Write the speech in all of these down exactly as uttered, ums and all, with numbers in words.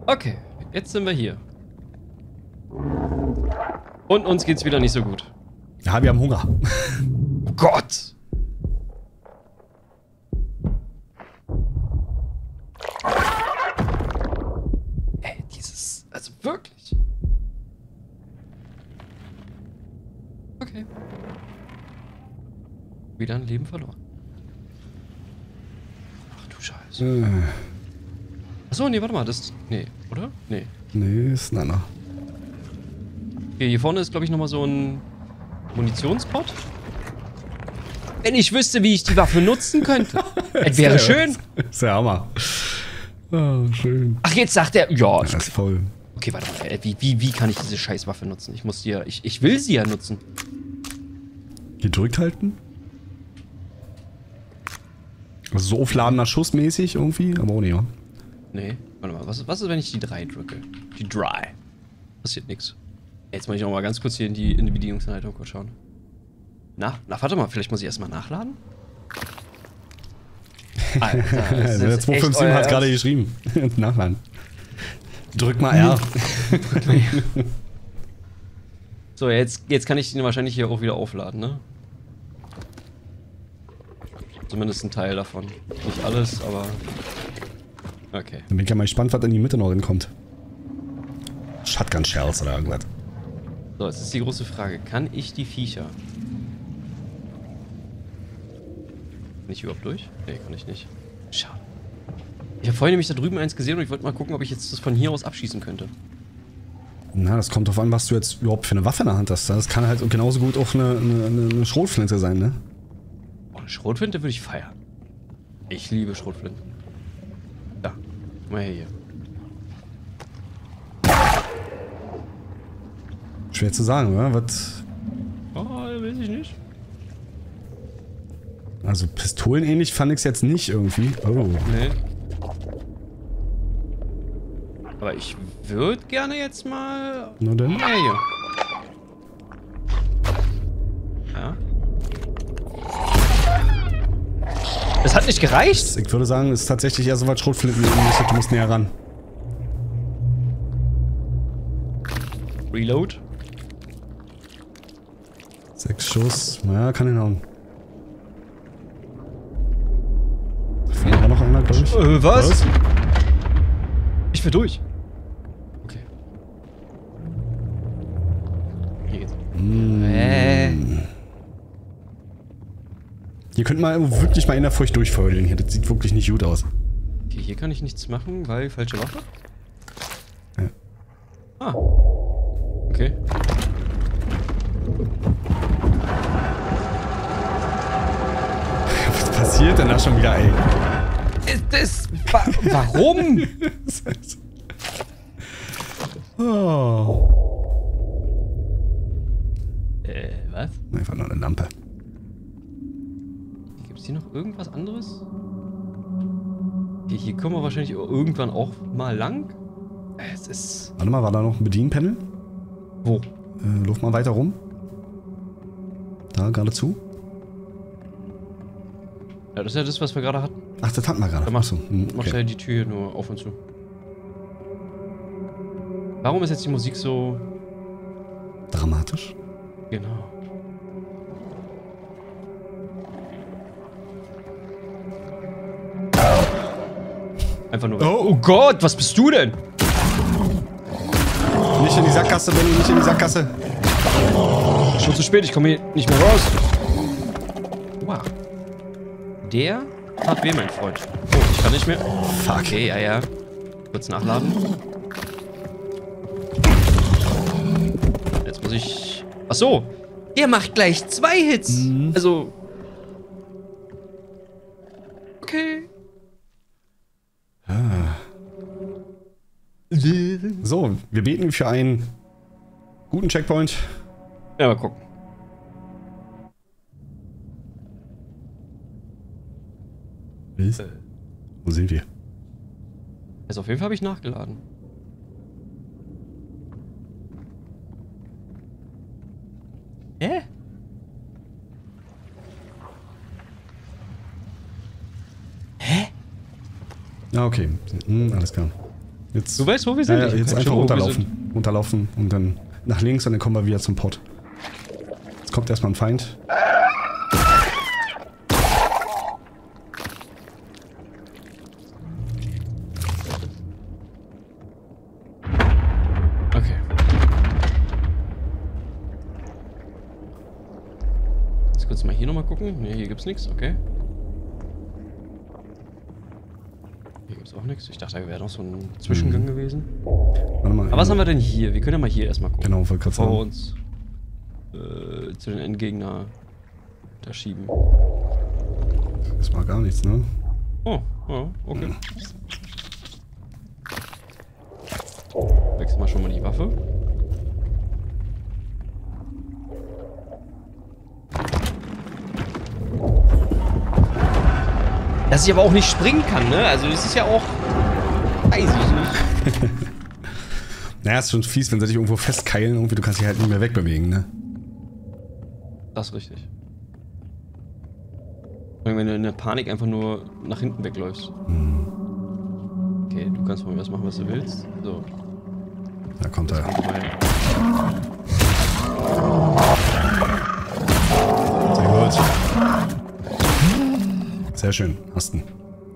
Okay, jetzt sind wir hier. Und uns geht's wieder nicht so gut. Ja, wir haben Hunger. Oh Gott! Ey, dieses... Also wirklich. Okay. Wieder ein Leben verloren. Ach du Scheiße. Äh, Achso, nee, warte mal, das... Nee, oder? Nee. nee, ist ein anderer. Okay, hier vorne ist, glaube ich, nochmal so ein Munitionspot. Wenn ich wüsste, wie ich die Waffe nutzen könnte. Es wäre Ja, schön. Ist der Hammer. Oh, schön. Ach, jetzt sagt er... Ja, Das ist voll. okay, warte mal. Wie, wie, wie kann ich diese Scheißwaffe nutzen? Ich muss die ja... Ich, ich will sie ja nutzen. Gedrückt halten? Also so aufladener Schuss mäßig irgendwie, aber ohne ja. Nee, warte mal. Was, was ist, wenn ich die drei drücke? Die drei. Passiert nichts. Jetzt muss ich noch mal ganz kurz hier in die, in die Bedienungsanleitung kurz schauen. Na, na, warte mal. Vielleicht muss ich erstmal nachladen? Alter, das ist Der zwei fünf sieben hat es gerade geschrieben. Nachladen. Drück mal R. So, jetzt, jetzt kann ich den wahrscheinlich hier auch wieder aufladen, ne? Zumindest ein Teil davon. Nicht alles, aber... Okay. Dann bin ich ja mal gespannt, was in die Mitte noch hinkommt. Shotgun Shells oder irgendwas. So, jetzt ist die große Frage. Kann ich die Viecher... Kann ich überhaupt durch? Nee, kann ich nicht. Schade. Ich habe vorhin nämlich da drüben eins gesehen und ich wollte mal gucken, ob ich jetzt das von hier aus abschießen könnte. Na, das kommt drauf an, was du jetzt überhaupt für eine Waffe in der Hand hast. Das kann halt genauso gut auch eine, eine, eine Schrotflinte sein, ne? Oh, eine Schrotflinte würde ich feiern. Ich liebe Schrotflinten. Da. Komm mal her hier. Schwer zu sagen, oder? Was? Oh, weiß ich nicht. Also pistolenähnlich fand ich es jetzt nicht irgendwie. Oh. Nee. Aber ich würde gerne jetzt mal... Na denn? Komm mal her hier. Ja. Das hat nicht gereicht? Ich würde sagen, es ist tatsächlich eher so was Schrotflinten. Du musst näher ran. Reload. Sechs Schuss. Ja, kann hinhauen. Da vorne war noch einer, glaube ich. Äh, was? was? Ich will durch. Okay. Hier geht's. Mm. Äh. Hier könnte man wirklich mal in der Furcht durchfeudeln. Hier, das sieht wirklich nicht gut aus. Okay, hier kann ich nichts machen, weil falsche Waffe. Ja. Ah. Okay. Was passiert denn da schon wieder, ey? Das, wa warum? Oh. Äh, was? Einfach nur eine Lampe. Gibt es hier noch irgendwas anderes? Okay, hier kommen wir wahrscheinlich irgendwann auch mal lang. Es ist... Warte mal, war da noch ein Bedienpanel? Wo? Äh, lauf mal weiter rum. Da, geradezu. Ja, das ist ja das, was wir gerade hatten. Ach, das hatten wir gerade. Da mach, Achso, hm, mach okay. ja die Tür nur auf und zu. Warum ist jetzt die Musik so... Dramatisch? Genau. Einfach nur... Oh, oh Gott, was bist du denn? Nicht in die Sackgasse, Benny, nicht in die Sackgasse. Schon zu spät, ich komme hier nicht mehr raus. Wow. Der tat weh, mein Freund. Oh, ich kann nicht mehr. Fuck. Okay, ja, ja. Kurz nachladen. Jetzt muss ich... Ach so. Der macht gleich zwei Hits. Mhm. Also... Okay. Ah. So, wir beten für einen guten Checkpoint. Ja, mal gucken. Äh. Wo sind wir? Also auf jeden Fall habe ich nachgeladen. Hä? Hä? Ah, okay. Hm, alles klar. Jetzt, Du weißt, wo wir sind? Ja, ja, Ich jetzt weiß einfach schon, wo wir runterlaufen. Runterlaufen und dann nach links und dann kommen wir wieder zum Pott. Jetzt kommt erstmal ein Feind. Okay. Jetzt kurz mal hier nochmal gucken. Ne, hier gibt's nichts, okay. Hier gibt's auch nichts. Ich dachte, da wäre noch so ein Zwischengang Mhm. gewesen. Warte mal. Aber was haben wir denn hier? Wir können ja mal hier erstmal gucken. Genau, wollte gerade Bevor wir sagen. uns äh, zu den Endgegner da schieben. Das war gar nichts, ne? Oh, ja, okay. Wechseln wir schon mal die Waffe. Dass ich aber auch nicht springen kann, ne? Also das ist ja auch... Weiß ich nicht. Naja, ist schon fies, wenn sie dich irgendwo festkeilen, irgendwie, du kannst dich halt nicht mehr wegbewegen, ne? Das ist richtig. Wenn du in der Panik einfach nur nach hinten wegläufst. Hm. Okay, du kannst von mir was machen, was du willst. So. Da kommt er. Sehr gut. Sehr schön, hast ihn.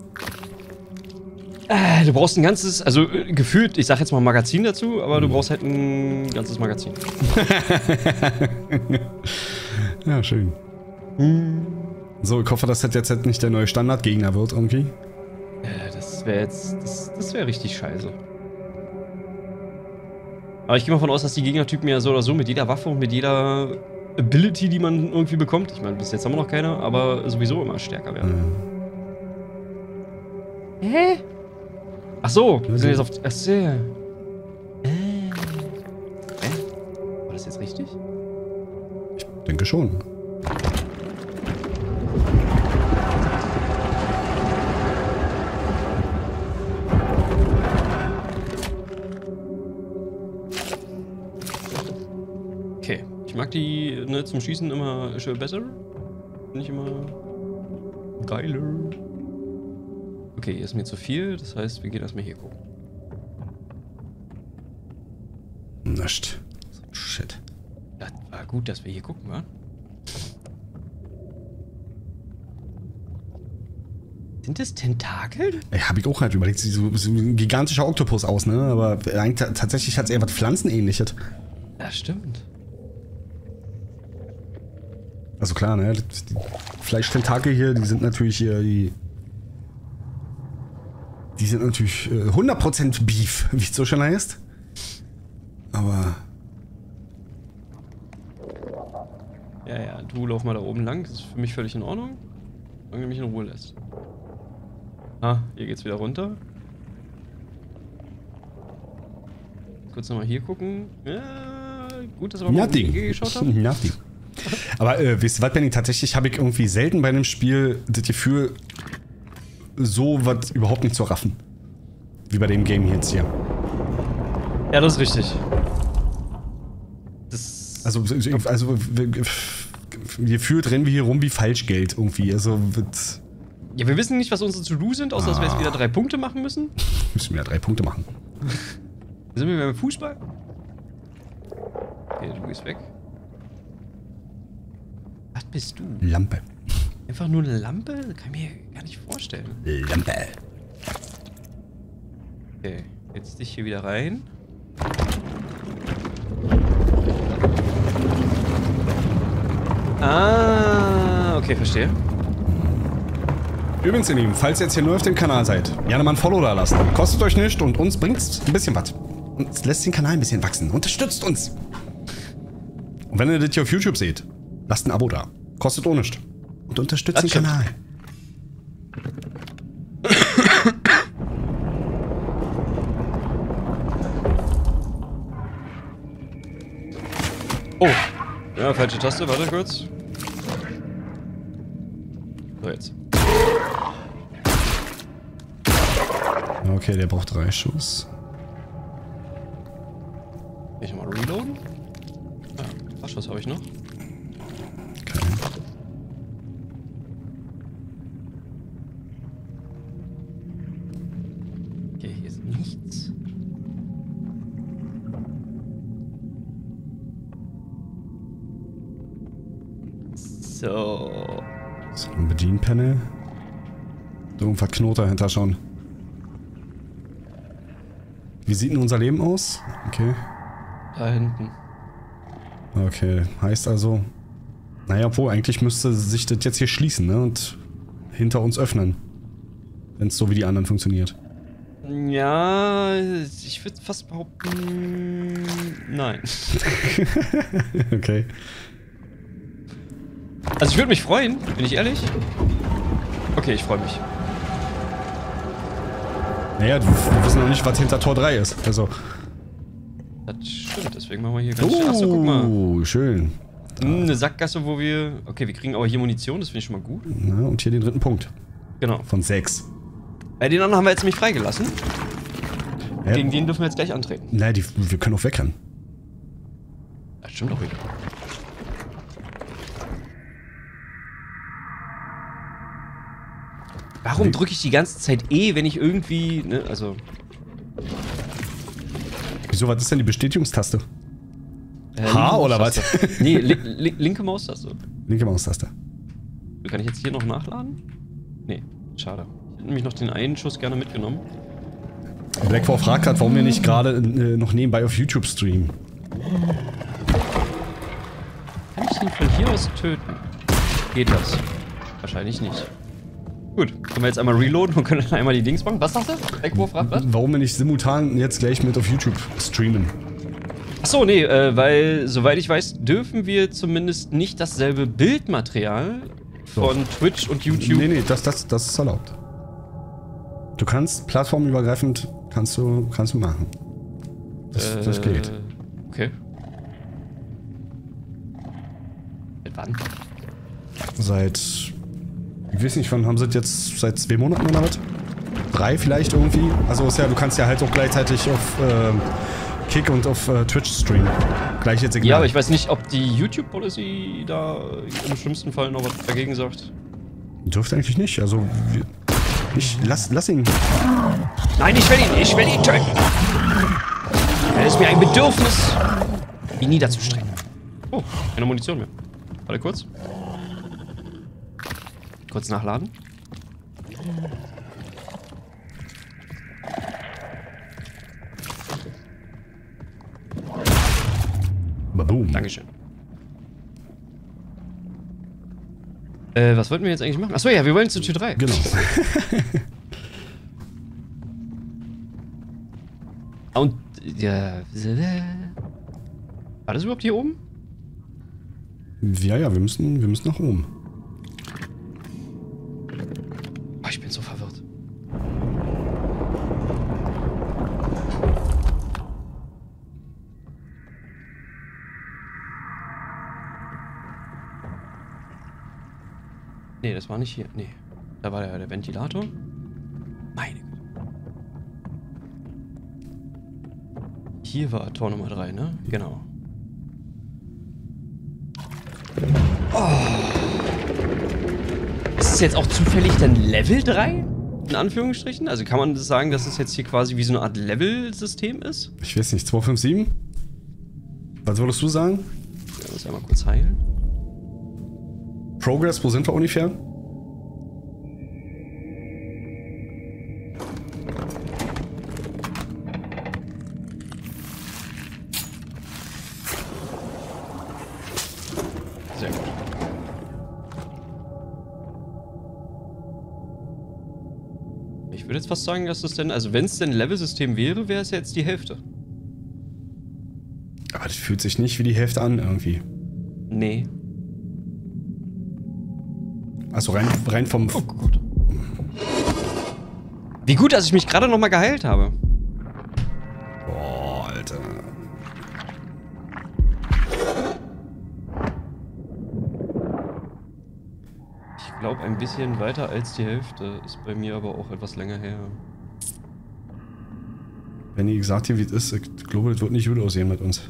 Äh, du brauchst ein ganzes, also äh, gefühlt, ich sag jetzt mal ein Magazin dazu, aber du brauchst halt ein ganzes Magazin. Ja, schön. So, ich hoffe, dass das jetzt halt nicht der neue Standardgegner wird irgendwie. Äh, das wäre jetzt, das, das wäre richtig scheiße. Aber ich gehe mal davon aus, dass die Gegnertypen ja so oder so mit jeder Waffe und mit jeder Ability, die man irgendwie bekommt, ich meine, bis jetzt haben wir noch keine, aber sowieso immer stärker werden. Ja. Hä? Ach so, wir sind jetzt auf... Ach so. Äh. Hä? War das jetzt richtig? Ich denke schon. Okay, ich mag die ne, zum Schießen immer schön besser. Nicht immer geiler. Okay, hier ist mir zu viel, das heißt, wir gehen erstmal hier gucken. Nicht. Shit. Das war gut, dass wir hier gucken, wa? Sind das Tentakel? Ey, hab ich auch halt überlegt, sieht so, so ein gigantischer Oktopus aus, ne? Aber eigentlich tatsächlich hat es eher was Pflanzenähnliches. Ja, stimmt. Also klar, ne? Die Fleischtentakel hier, die sind natürlich hier, die... Die sind natürlich äh, hundert Prozent Beef, wie es so schön heißt. Aber... Ja, ja, du lauf mal da oben lang, das ist für mich völlig in Ordnung. Solange du mich in Ruhe lässt. Ah, hier geht's wieder runter. Kurz nochmal hier gucken. Ja, gut, dass wir mal Nothing. geschaut haben. Nothing. Aber äh, wisst ihr was, Benny, tatsächlich habe ich irgendwie selten bei einem Spiel das Gefühl, so was überhaupt nicht zu raffen. Wie bei dem Game jetzt hier. Ja, das ist richtig. Das... Also, also gefühlt rennen wir hier rum wie Falschgeld irgendwie. Also wird... Ja, wir wissen nicht, was unsere To-Do sind, außer dass wir jetzt wieder drei Punkte machen müssen. Müssen wir ja drei Punkte machen. Sind wir beim Fußball? Okay, du gehst weg. Was bist du? Lampe. Einfach nur eine Lampe? Das kann ich mir gar nicht vorstellen. Lampe. Okay, jetzt dich hier wieder rein. Ah, okay, verstehe. Übrigens, ihr Lieben, falls ihr jetzt hier neu auf dem Kanal seid, gerne mal ein Follow da lassen. Kostet euch nichts und uns bringt's ein bisschen was. Und lässt den Kanal ein bisschen wachsen. Unterstützt uns. Und wenn ihr das hier auf YouTube seht, lasst ein Abo da. Kostet auch nichts. Und unterstützt Das den stimmt. Kanal. Oh. Ja, falsche Taste, warte kurz. So, jetzt. Okay, der braucht drei Schuss. Will ich nochmal reloaden? Ah, was habe ich noch? Okay. Okay, hier ist nichts. So. So, ein Bedienpanel. So ein Verknoter hinter schon. Wie sieht denn unser Leben aus? Okay. Da hinten. Okay, heißt also... Naja, obwohl, eigentlich müsste sich das jetzt hier schließen, ne? Und hinter uns öffnen. Wenn es so wie die anderen funktioniert. Ja, ich würde fast behaupten... Nein. Okay. Also ich würde mich freuen, bin ich ehrlich. Okay, ich freue mich. Naja, wir wissen noch nicht, was hinter Tor drei ist. Also... Das stimmt, deswegen machen wir hier ganz schön. Achso, guck mal. Oh, schön. Hm, eine Sackgasse, wo wir... Okay, wir kriegen aber hier Munition, das finde ich schon mal gut. Na, und hier den dritten Punkt. Genau. Von sechs. Bei den anderen haben wir jetzt nämlich freigelassen. Ja. Gegen den dürfen wir jetzt gleich antreten. Nein, die, wir können auch wegrennen. Das stimmt auch wieder. Warum drücke ich die ganze Zeit E, wenn ich irgendwie... Ne, also... Wieso, was ist denn die Bestätigungstaste? Äh, H oder was? Nee, li li linke Maustaste. Linke Maustaste. Kann ich jetzt hier noch nachladen? Nee, schade. Ich hätte nämlich noch den einen Schuss gerne mitgenommen. Blackfall fragt gerade, warum wir nicht gerade äh, noch nebenbei auf YouTube streamen. Kann ich ihn von hier aus töten? Geht das? Wahrscheinlich nicht. Gut, können wir jetzt einmal reloaden und können dann einmal die Dings machen. Was sagt er? Blackfall fragt was? Warum wir nicht simultan jetzt gleich mit auf YouTube streamen? Achso, nee, äh, weil, soweit ich weiß, dürfen wir zumindest nicht dasselbe Bildmaterial von So. Twitch und YouTube... Nee, nee, das, das, das ist erlaubt. Du kannst plattformübergreifend, kannst du, kannst du machen. Das, äh, das geht. Okay. Seit wann? Seit, ich weiß nicht, wann haben sie das jetzt, seit zwei Monaten oder was? Drei vielleicht irgendwie? Also ist ja, du kannst ja halt auch gleichzeitig auf ähm, Kick und auf äh, Twitch streamen. Gleich jetzt Signal. Ja, aber ich weiß nicht, ob die YouTube-Policy da im schlimmsten Fall noch was dagegen sagt. Dürfte eigentlich nicht, also wir, ich, lass, lass ihn. Nein, ich will ihn, ich will ihn töten. Es ist mir ein Bedürfnis, ihn niederzustrecken. Oh, keine Munition mehr. Warte kurz. Kurz nachladen. Boom. Dankeschön. Äh, was wollten wir jetzt eigentlich machen? Achso, ja, wir wollen zu Tür drei. Genau. Und, ja... War das überhaupt hier oben? Ja, ja, wir müssen, wir müssen nach oben. Oh, ich bin so verwirrt. Nee, das war nicht hier. Nee. Da war der, der Ventilator. Meine Güte. Hier war Tor Nummer drei, ne? Genau. Oh. Ist es jetzt auch zufällig dann Level drei? In Anführungsstrichen? Also kann man sagen, dass es jetzt hier quasi wie so eine Art Level-System ist? Ich weiß nicht, zwei fünf sieben? Was würdest du sagen? Ich muss einmal kurz heilen. Progress, wo sind wir ungefähr? Sehr gut. Ich würde jetzt fast sagen, dass das denn, also wenn es denn ein Level-System wäre, wäre es ja jetzt die Hälfte. Aber das fühlt sich nicht wie die Hälfte an irgendwie. Nee. Also rein, rein vom... Oh gut. Wie gut, dass ich mich gerade noch mal geheilt habe. Boah, Alter. Ich glaube, ein bisschen weiter als die Hälfte ist bei mir aber auch etwas länger her. Wenn ihr gesagt habt, wie es ist, ich glaube, das wird nicht gut aussehen mit uns.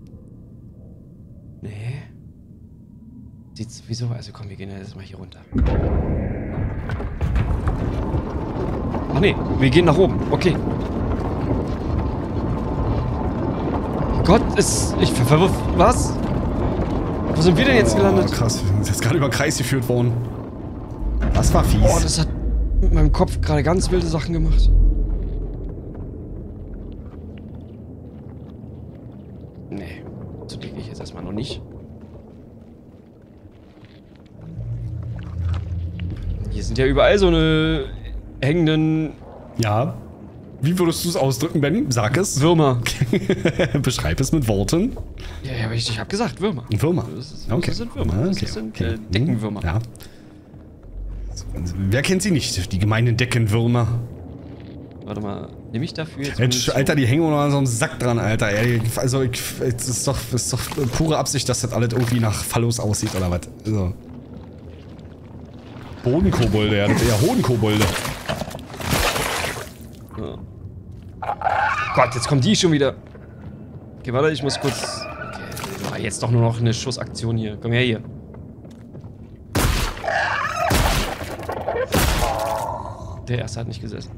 Nee. Sieht sowieso, also komm, wir gehen ja jetzt mal hier runter. Ach nee, wir gehen nach oben, okay. Gott, ist... Ich ver verwirf... Was? Wo sind wir denn jetzt gelandet? Oh, krass, wir sind jetzt gerade über den Kreis geführt worden. Das war fies. Oh, das hat mit meinem Kopf gerade ganz wilde Sachen gemacht. Nee, so denke ich jetzt erstmal noch nicht. Hier sind ja überall so eine hängenden... Ja. Wie würdest du es ausdrücken, Ben? Sag es. Würmer. Beschreib es mit Worten. Ja, ja, aber ich, ich habe gesagt Würmer. Würmer. Das, ist, Okay. das sind Würmer. Okay. Das sind Okay. äh, Deckenwürmer. Ja. Wer kennt sie nicht? Die gemeinen Deckenwürmer. Warte mal, nehme ich dafür jetzt... Mensch, Alter, die hängen noch an so einem Sack dran, Alter. Ey, also, ich, es ist doch, es ist doch pure Absicht, dass das alles irgendwie nach Phallus aussieht, oder was? So. Bodenkobolde, ja, das ist eher Hodenkobolde. Ja. Gott, jetzt kommt die schon wieder. Okay, warte, ich muss kurz... Okay, jetzt doch nur noch eine Schussaktion hier. Komm her hier. Der erste hat nicht gesessen.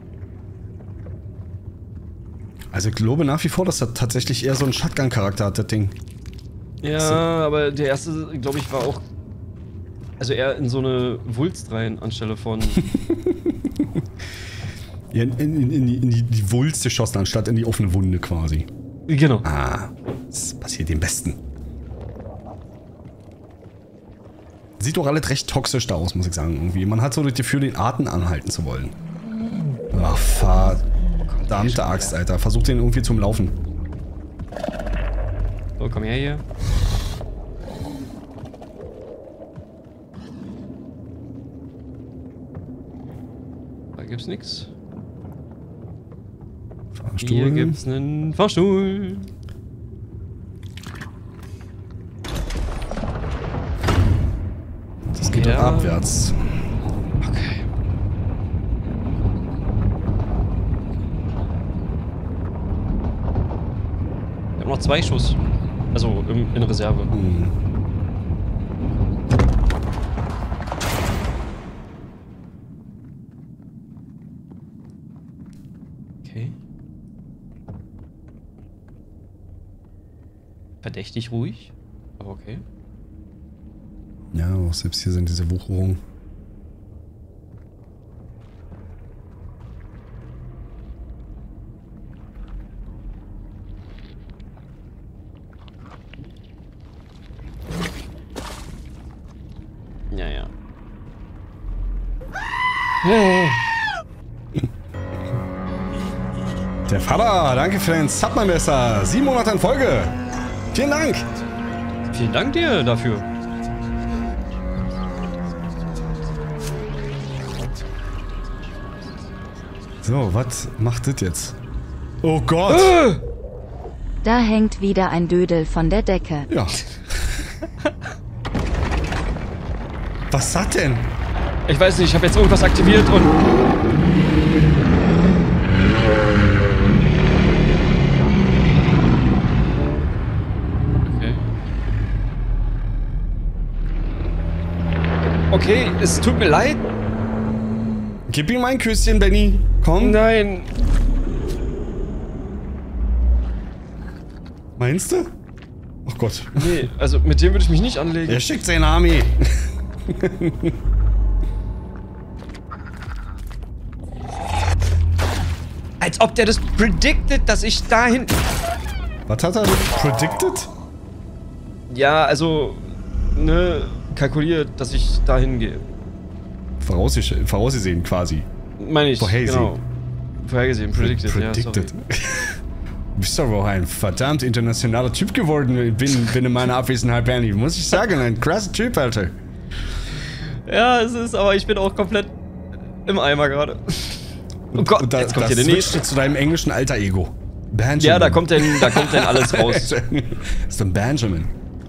Also ich glaube nach wie vor, dass das tatsächlich eher so einen Shotgun-Charakter hat, das Ding. Ja, so. aber der erste, glaube ich, war auch... Also eher in so eine Wulst rein, anstelle von... Ja, in, in, in, die, in die, die Wulst geschossen, anstatt in die offene Wunde quasi. Genau. Ah, das passiert dem Besten. Sieht doch alles recht toxisch da aus, muss ich sagen, irgendwie. Man hat so das Gefühl, den Atem anhalten zu wollen. Ach, verdammte Axt, Alter. Versuch den irgendwie zum Laufen. So, komm her hier. Da gibt's nix. Fahrstuhl. Hier gibt's einen Fahrstuhl. Das geht Ja. doch abwärts. Okay. Wir haben noch zwei Schuss. Also im, in Reserve. Hm. Okay. Verdächtig ruhig. Aber okay. Ja, auch selbst hier sind diese Wucherungen. Ja, ja. Hey. Der Vater, danke für den Sub, mein Besser. Sieben Monate in Folge. Vielen Dank. Vielen Dank dir dafür. So, was macht das jetzt? Oh Gott. Äh. Da hängt wieder ein Dödel von der Decke. Ja. Was hat denn? Ich weiß nicht, ich habe jetzt irgendwas aktiviert und... Okay. Okay, es tut mir leid. Gib ihm ein Küsschen, Benny. Komm. Nein. Meinst du? Ach Gott. Nee, also mit dem würde ich mich nicht anlegen. Er schickt seine Armee. Als ob der das predicted, dass ich dahin... Was hat er predicted? Ja, also... Ne, kalkuliert, dass ich dahin gehe. Vorausges vorausgesehen quasi. Meine ich, Vorhergesehen. genau. Vorhergesehen, predicted, Predicted. ja, sorry. Du bist aber auch ein verdammt internationaler Typ geworden, bin, bin in meiner Abwesenheit, Benny. Muss ich sagen, ein krasser Typ, Alter. Ja, es ist, aber ich bin auch komplett im Eimer gerade. Oh Gott, Und da, jetzt kommt das hier der nächste. switcht zu deinem englischen Alter-Ego. Benjamin. Ja, da kommt denn, da kommt denn alles raus. Das ist ein Benjamin.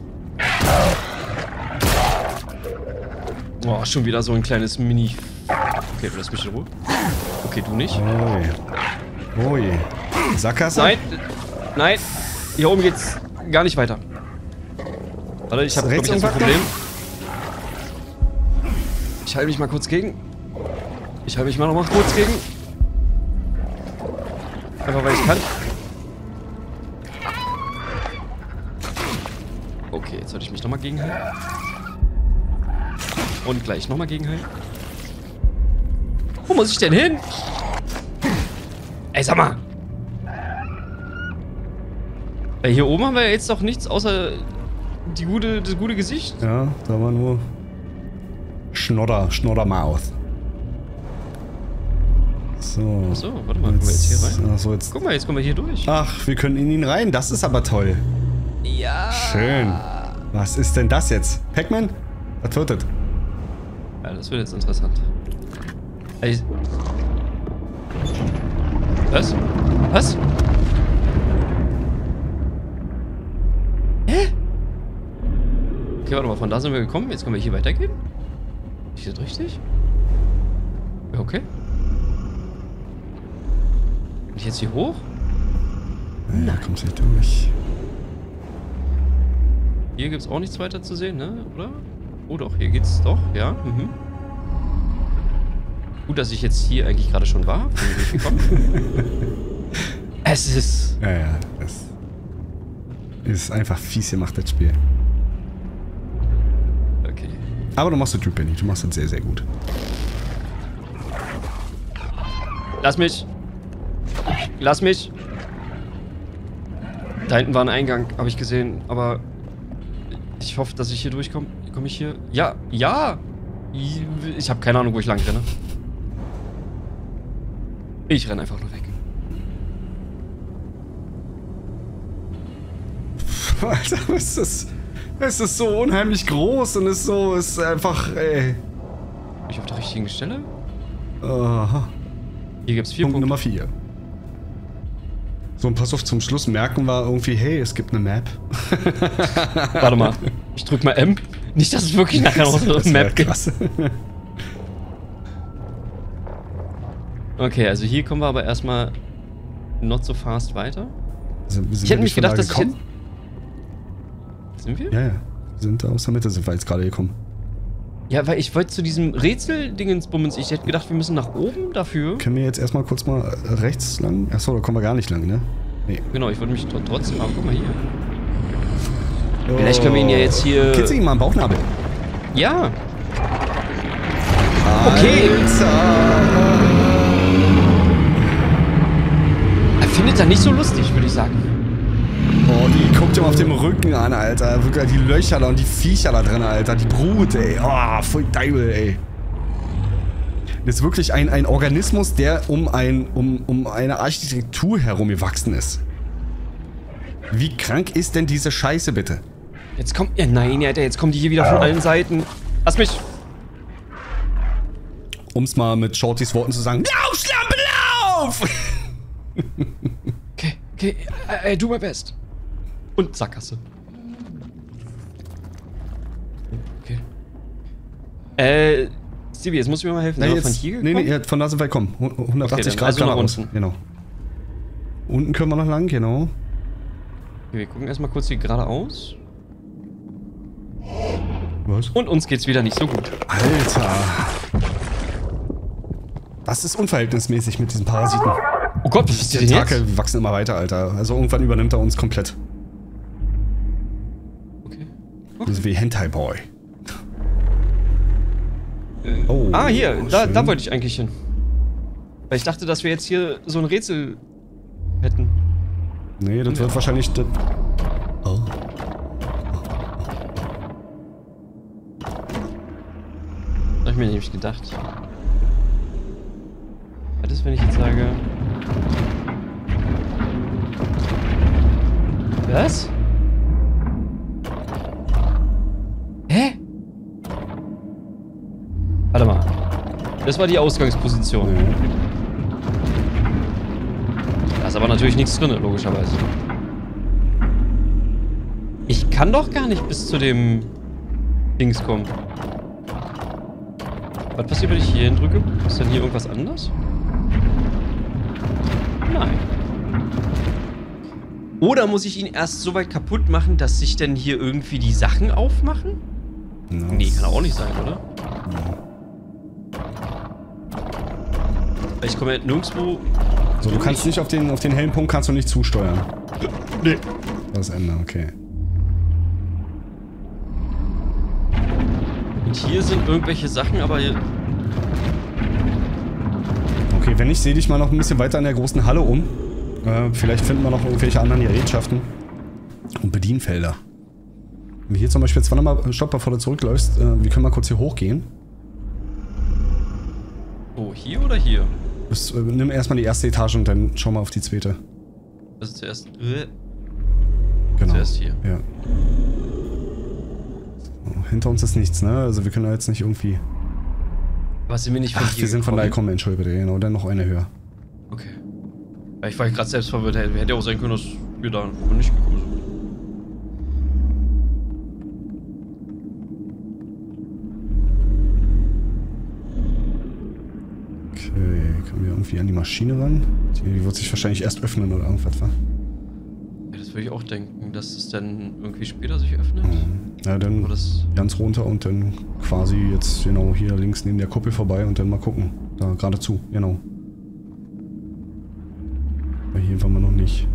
Oh, schon wieder so ein kleines Mini... Okay, du lässt mich in Ruhe. Okay, du nicht. Oh je. Oh je. Sackgasse? Nein, nein. Hier oben geht's gar nicht weiter. Warte, ich habe Rechts jetzt ein irgendwas Problem. Ich halte mich mal kurz gegen. Ich halte mich mal noch mal kurz gegen. Einfach weil ich kann. Oh Okay, jetzt sollte ich mich nochmal gegenhalten. Und gleich nochmal gegenhalten. Wo muss ich denn hin? Ey, sag mal. Weil hier oben haben wir ja jetzt doch nichts außer die gute, das gute Gesicht. Ja, da war nur Schnodder, Schnoddermouth. So. Achso, warte mal, kommen wir jetzt hier rein? Achso, jetzt. Guck mal, jetzt kommen wir hier durch. Ach, wir können in ihn rein. Das ist aber toll. Ja. Schön. Was ist denn das jetzt? Pac-Man? Was wird das? Ja, das wird jetzt interessant. Ey. Was? Was? Hä? Okay, warte mal, von da sind wir gekommen. Jetzt können wir hier weitergehen. Ist das richtig? Ja, okay. Bin ich jetzt hier hoch? Ja, da kommst du nicht durch. Hier gibt es auch nichts weiter zu sehen, ne? Oder? Oh doch, hier geht's doch, ja. Mhm. Gut, dass ich jetzt hier eigentlich gerade schon war. Bin ich durchgekommen. Es ist... Ja, ja, das ist einfach fies gemacht, das Spiel. Okay. Aber du machst das gut, Benny. Du machst das sehr, sehr gut. Lass mich. Lass mich. Da hinten war ein Eingang, habe ich gesehen, aber ich hoffe, dass ich hier durchkomme. Komme ich hier? Ja, ja! Ich habe keine Ahnung, wo ich lang renne. Ich renne einfach nur weg. Alter, es ist, es ist so unheimlich groß und ist so, ist einfach, ey. Bin ich auf der richtigen Stelle? Aha. Hier gibt es vier Punkt Punkte. Nummer vier. So, und pass auf, zum Schluss merken wir irgendwie, hey, es gibt eine Map. Warte mal. Ich drück mal M. Nicht, dass es wirklich nachher noch so eine Map gibt. Krass. Okay, also hier kommen wir aber erstmal not so fast weiter. Sind, sind Ich hätte wir mich nicht von gedacht, da dass ich gekommen? jetzt... Sind wir? Ja, ja. Wir sind aus der Mitte, sind wir jetzt gerade gekommen. Ja, weil ich wollte zu diesem Rätsel-Dingens-Bummens. Ich hätte gedacht, wir müssen nach oben dafür. Können wir jetzt erstmal kurz mal rechts lang? Achso, da kommen wir gar nicht lang, ne? Nee. Genau, ich wollte mich tr- trotzdem... Aber guck mal hier. Vielleicht können wir ihn ja jetzt hier... Kitzel ihn mal am Bauchnabel. Ja. Okay. Alter. Er findet er nicht so lustig, würde ich sagen. Oh, die guckt dir mal auf dem Rücken an, Alter. Wirklich die Löcher da und die Viecher da drin, Alter. Die Brut, ey. Oh, voll Deibel, ey. Das ist wirklich ein, ein Organismus, der um, ein, um, um eine Architektur herum gewachsen ist. Wie krank ist denn diese Scheiße, bitte? Jetzt kommt... Ja, nein, Alter, jetzt kommen die hier wieder von allen Seiten. Lass mich... Um es mal mit Shortys Worten zu sagen. Lauf, Schlampe, lauf! Okay, okay, I, I do my best. Und Sackgasse. Okay. Äh, Stevie, jetzt musst du mir mal helfen. Nee, Sind wir jetzt, von hier nee, gekommen? nee, von da sind wir gekommen. hundertachtzig Okay, dann Grad also nach geradeaus. unten. Genau. Unten können wir noch lang, genau. Okay, wir gucken erstmal kurz hier geradeaus. Was? Und uns geht's wieder nicht so gut. Alter. Das ist unverhältnismäßig mit diesen Parasiten. Oh Gott, was ist Die denn jetzt? Tentakel wachsen immer weiter, Alter. Also irgendwann übernimmt er uns komplett. Okay. Das ist wie Hentai Boy. Oh, Ah, hier, da, schön. da wollte ich eigentlich hin. Weil ich dachte, dass wir jetzt hier so ein Rätsel hätten. Nee, das wird wahrscheinlich... Das oh. Das hab ich mir nämlich gedacht. Was ist, wenn ich jetzt sage... Was? Hä? Warte mal. Das war die Ausgangsposition. Ja. Da ist aber natürlich nichts drin, logischerweise. Ich kann doch gar nicht bis zu dem Dings kommen. Was passiert, wenn ich hier hindrücke? Ist dann hier irgendwas anders? Nein. Oder muss ich ihn erst so weit kaputt machen, dass sich dann hier irgendwie die Sachen aufmachen? Ja, Nee, kann auch nicht sein, oder? Weil ich komme ja nirgendwo... So, du kannst nicht auf den, auf den hellen Punkt kannst du nicht zusteuern. Nee. Das Ende, okay. Und hier sind irgendwelche Sachen, aber hier... Okay, wenn nicht, sehe dich mal noch ein bisschen weiter in der großen Halle um. Äh, vielleicht finden wir noch irgendwelche anderen Gerätschaften. Und Bedienfelder. Wenn wir hier zum Beispiel jetzt zweimal stopp, bevor du zurückläufst, äh, wir können mal kurz hier hochgehen. Oh, hier oder hier? Bis, äh, nimm erstmal die erste Etage und dann schau mal auf die zweite. Also zuerst... Äh, Genau. Zuerst hier. Ja. So, hinter uns ist nichts, ne? Also wir können da jetzt nicht irgendwie... Was sind wir nicht von Ach, hier wir sind von da gekommen? gekommen, Entschuldigung, bitte, genau. Dann noch eine höher. Okay. Ja, ich war gerade selbst verwirrt. Hätte hätte ja auch sein können, dass wir da nicht gekommen sind. Okay, können wir irgendwie an die Maschine ran? Die wird sich wahrscheinlich erst öffnen oder irgendwas, wa? Ja, das würde ich auch denken, dass es dann irgendwie später sich öffnet. Mhm. Ja, dann Aber das... ganz runter und dann quasi jetzt genau hier links neben der Kuppel vorbei und dann mal gucken. Da geradezu, genau. Aber hier waren wir noch nicht.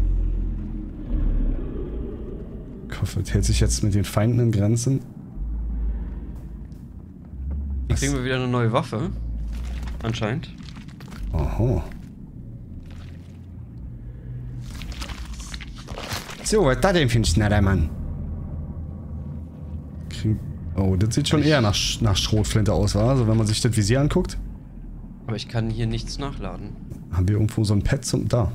Ich hoffe, es hält sich jetzt mit den Feinden in Grenzen. Hier kriegen wir wieder eine neue Waffe. Anscheinend. Aha. So, was da denn für ein schneller Mann? Krieg oh, das sieht schon eher nach, Sch nach Schrotflinte aus, wa? Also wenn man sich das Visier anguckt. Aber ich kann hier nichts nachladen. Haben wir irgendwo so ein Pad zum... Da.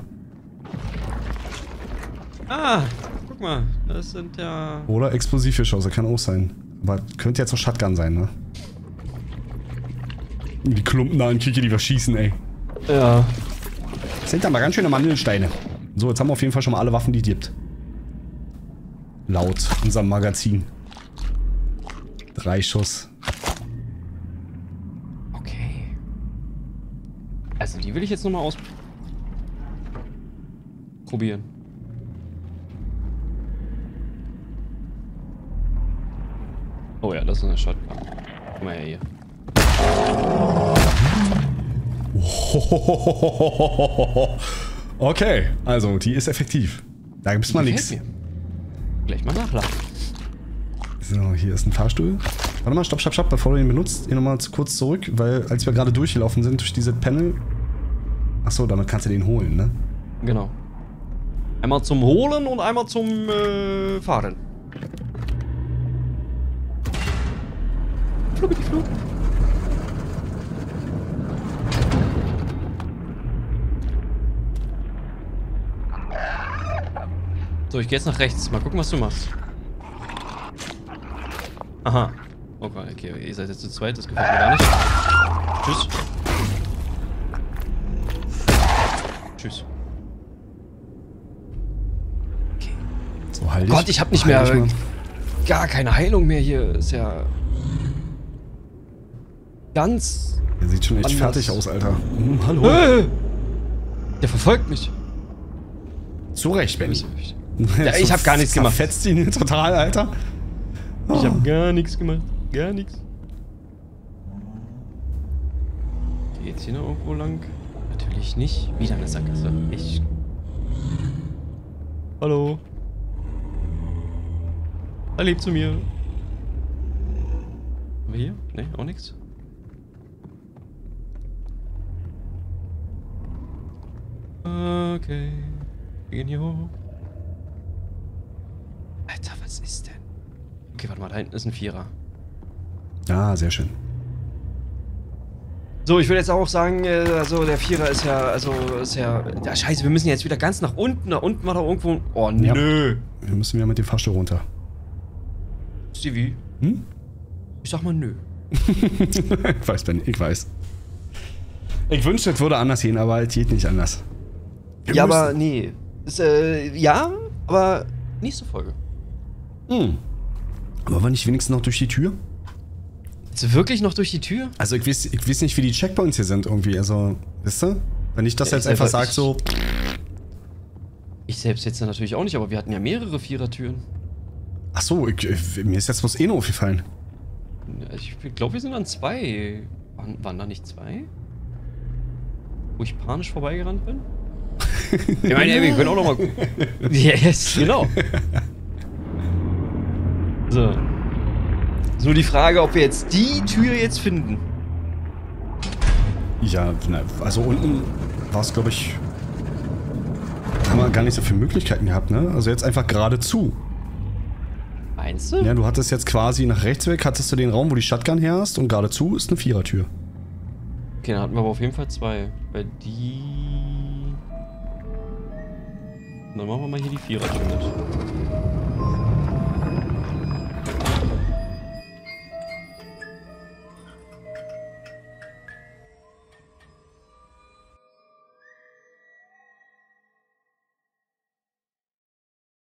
Ah, guck mal. Das sind ja... Oder Explosivgeschosse, kann auch sein. Aber könnte jetzt auch Shotgun sein, ne? Die Klumpen da an Küche, die wir schießen, ey. Ja. Das sind da mal ganz schöne Mandelsteine. So, jetzt haben wir auf jeden Fall schon mal alle Waffen, die es gibt. Laut unserem Magazin. Drei Schuss. Okay. Also die will ich jetzt nochmal aus... probieren. Oh ja, das ist eine Shotgun. Guck mal her hier. Okay, also die ist effektiv. Da gibt's mal nichts. Gleich mal nachladen. So, hier ist ein Fahrstuhl. Warte mal, stopp, stopp, stopp, bevor du ihn benutzt, hier nochmal kurz zurück, weil als wir gerade durchgelaufen sind durch diese Panel... Achso, damit kannst du den holen, ne? Genau. Einmal zum Holen und einmal zum äh, Fahren. Flug, Flug. So, ich geh jetzt nach rechts. Mal gucken, was du machst. Aha. Oh Gott, okay, ihr seid jetzt zu zweit, das gefällt mir gar nicht. Tschüss. Tschüss. Okay. So, halt Gott, ich hab nicht halt mehr... mal. Gar keine Heilung mehr hier. Ist ja... ganz... Der sieht schon echt anders. fertig aus, Alter. Hm, hallo. Äh, der verfolgt mich. Zu Recht, Benny. Ja, ich hab gar nichts gemacht. Zerfetzt ihn total, Alter. Ich hab gar nichts gemacht. Gar nichts. Geht's hier noch irgendwo lang? Natürlich nicht. Wieder eine Sackgasse. Ich... Hallo. Er lebt zu mir. Haben wir hier? Ne, auch nichts. Okay. Wir gehen hier hoch. Alter, was ist denn? Okay, warte mal, da hinten ist ein Vierer. Ah, sehr schön. So, ich würde jetzt auch sagen, äh, also der Vierer ist ja, also ist ja... Ja, scheiße, wir müssen jetzt wieder ganz nach unten. Da unten war doch irgendwo... Oh, Ja. nö. Wir müssen ja mit dem Fahrstuhl runter. Stevie? Hm? Ich sag mal nö. Ich weiß, Ben, ich weiß. Ich wünschte, es würde anders gehen, aber es geht nicht anders. Wir Ja, müssen- aber nee. Ist, äh, ja, aber nächste Folge. Hm. Aber war nicht wenigstens noch durch die Tür? Ist wirklich noch durch die Tür? Also ich weiß, ich weiß nicht, wie die Checkpoints hier sind irgendwie. Also, wisst ihr? Wenn ich das Ja, jetzt ich einfach selber- sage, so... Ich selbst jetzt natürlich auch nicht, aber wir hatten ja mehrere Vierertüren. Ach so, ich, ich, mir ist jetzt was eh noch aufgefallen. Ich glaube, wir sind an zwei. Waren, waren da nicht zwei? Wo ich panisch vorbeigerannt bin? Ich meine, ey, wir können auch noch mal gucken. Yes, genau. So. Ist nur die Frage, ob wir jetzt die Tür jetzt finden. Ja, na, also unten war es, glaube ich... Haben wir gar nicht so viele Möglichkeiten gehabt, ne? Also jetzt einfach geradezu. Meinst du? Ja, du hattest jetzt quasi nach rechts weg, hattest du den Raum, wo die Shotgun her ist und geradezu ist eine Vierertür. Okay, dann hatten wir aber auf jeden Fall zwei. Bei die... Dann machen wir mal hier die Vierertür mit.